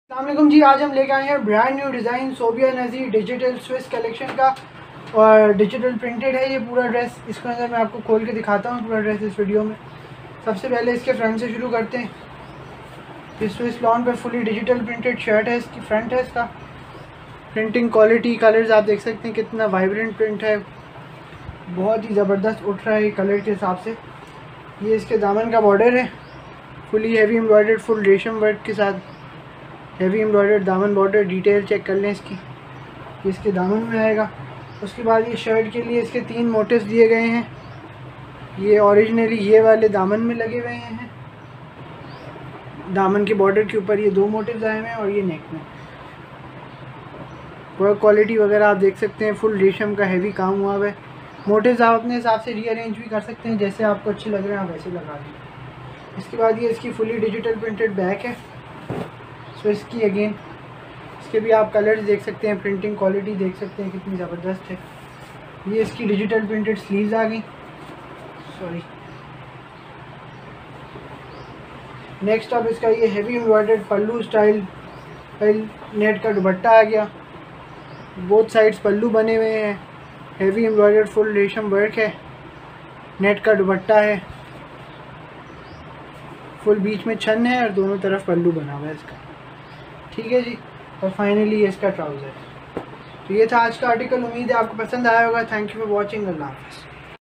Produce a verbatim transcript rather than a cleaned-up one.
अस्सलामुअलैकुम जी, आज हम लेके आए हैं brand new design Sobia Nazir digital Swiss collection का और डिजिटल प्रिंटेड है ये पूरा ड्रेस। इसके अंदर मैं आपको खोल के दिखाता हूँ पूरा ड्रेस इस वीडियो में। सबसे पहले इसके फ्रंट से शुरू करते हैं। ये स्विस लॉन पर फुली डिजिटल प्रिंटेड शर्ट है, इसकी फ्रंट है। इसका प्रिंटिंग क्वालिटी, कलर्स आप देख सकते हैं कितना वाइब्रेंट प्रिंट है, बहुत ही ज़बरदस्त उठ रहा है ये कलर के हिसाब से। ये इसके दामन का बॉर्डर है, फुली हैवी एम्ब्रॉयडर्ड फुल रेशम वर्क के साथ हैवी एम्ब्रॉयडर्ड दामन बॉर्डर। डिटेल चेक कर लें इसकी, ये इसके दामन में आएगा। उसके बाद ये शर्ट के लिए इसके तीन मोटिव्स दिए गए हैं। ये ओरिजिनली ये वाले दामन में लगे हुए हैं, दामन के बॉर्डर के ऊपर ये दो मोटिव्स आए हुए हैं और ये नेक में। वर्क क्वालिटी वगैरह आप देख सकते हैं, फुल रेशम का हैवी काम हुआ है। मोटिव्स आप अपने हिसाब से रीअरेंज भी कर सकते हैं, जैसे आपको अच्छे लग रहे हैं आप वैसे लगा दें। इसके बाद ये इसकी फुली डिजिटल प्रिंटेड बैक है। सो इसकी अगेन इसके भी आप कलर्स देख सकते हैं, प्रिंटिंग क्वालिटी देख सकते हैं कितनी ज़बरदस्त है। ये इसकी डिजिटल प्रिंटेड स्लीव्स आ गई। सॉरी नेक्स्ट अब इसका ये हैवी एम्ब्रॉयडर्ड पल्लू स्टाइल नेट का दुपट्टा आ गया। बोथ साइड्स पल्लू बने हुए हैं, हैवी एम्ब्रॉयडर्ड फुल रेशम वर्क है, नेट का दुपट्टा है, फुल बीच में छन है और दोनों तरफ पल्लू बना हुआ है इसका। ठीक है जी, और फाइनली इसका ट्राउज़र। तो ये था आज का आर्टिकल, उम्मीद है आपको पसंद आया होगा। Thank you for watching. अल्लाह हाफ़िज़।